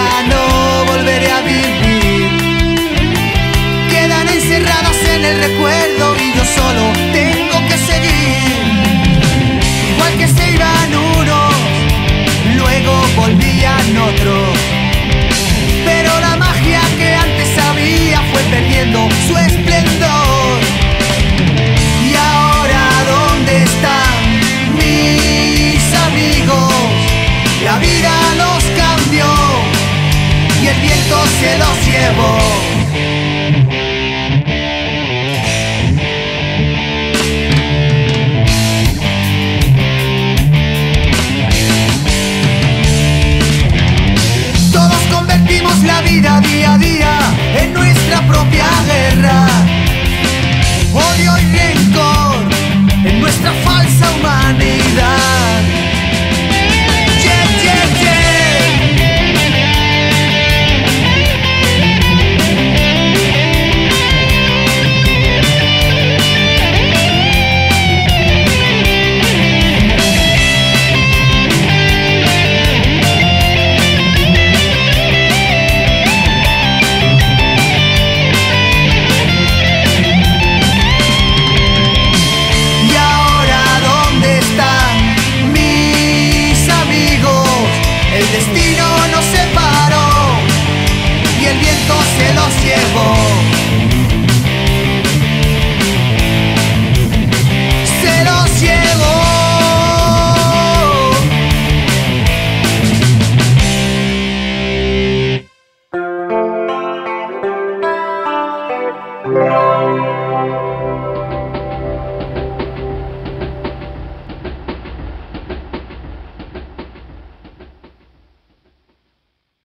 ya no volveré a vivir. Quedan encerradas en el recuerdo y yo solo tengo que seguir. Igual que se iban unos, luego volvían otros, pero la magia que antes había fue perdiendo su esplendor. Y ahora, ¿dónde están mis amigos? La vida los cambió y el viento se los llevó. Todos convertimos la vida día a día en nuestra propia guerra. Odio y rencor en nuestra falsa humanidad.